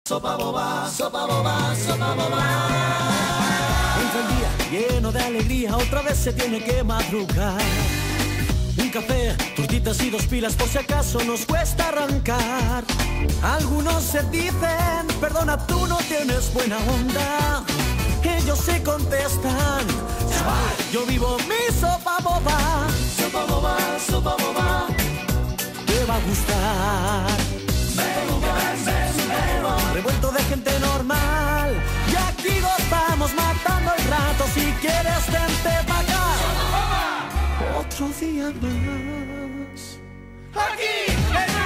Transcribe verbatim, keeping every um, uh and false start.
Sopa boba, sopa boba, sopa boba. Entra el día lleno de alegría, otra vez se tiene que madrugar. Un café, tortitas y dos pilas por si acaso nos cuesta arrancar. Algunos se dicen, perdona, tú no tienes buena onda. Ellos se contestan, chaval, yo vivo mi sopa boba. Sopa boba, sopa boba, te va a gustar. Revuelto de gente normal, y aquí nos vamos matando el rato. Si quieres, vente pa' acá. Otro día más. Aquí, en